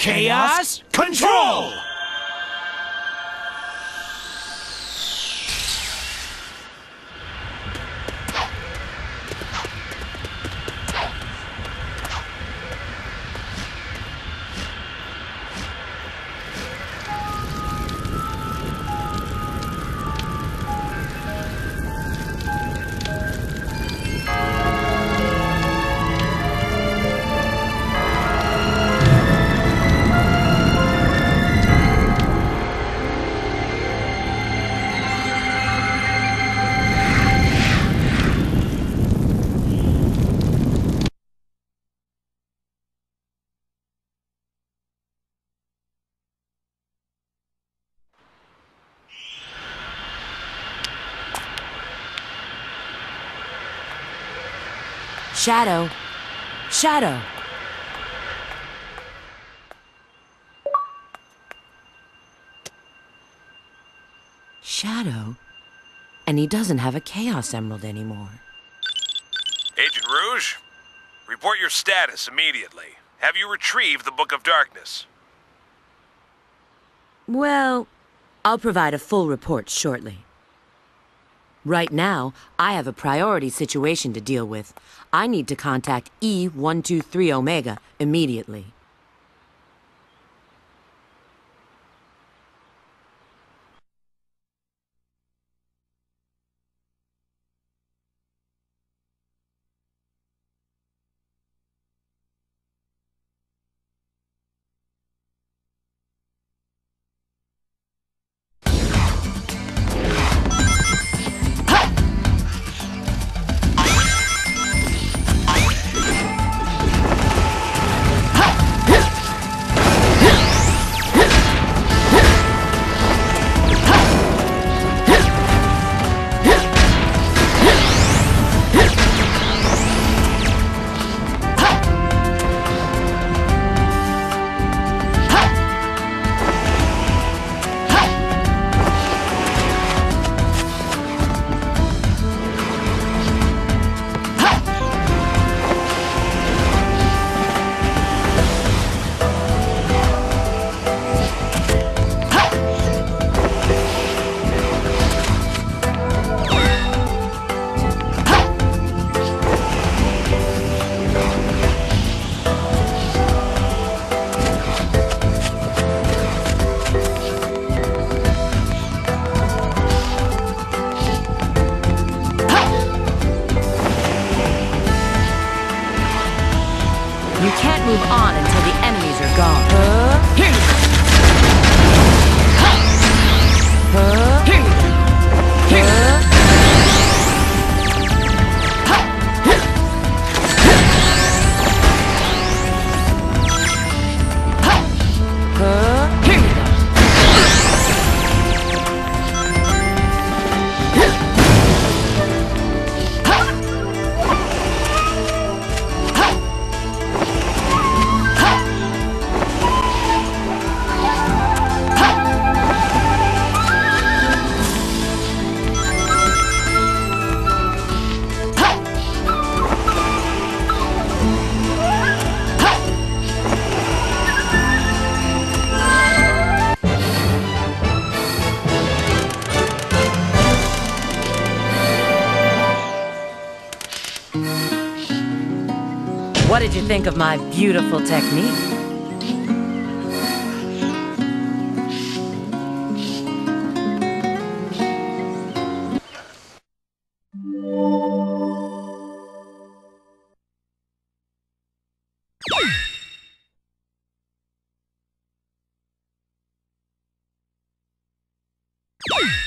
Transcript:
Chaos Control! Shadow. Shadow. Shadow? And he doesn't have a Chaos Emerald anymore. Agent Rouge, report your status immediately. Have you retrieved the Book of Darkness? Well, I'll provide a full report shortly. Right now, I have a priority situation to deal with. I need to contact E-123 Omega immediately. You can't move on until the enemies are gone. Here you go. Here you go. Here you go. What did you think of my beautiful technique? Yeah!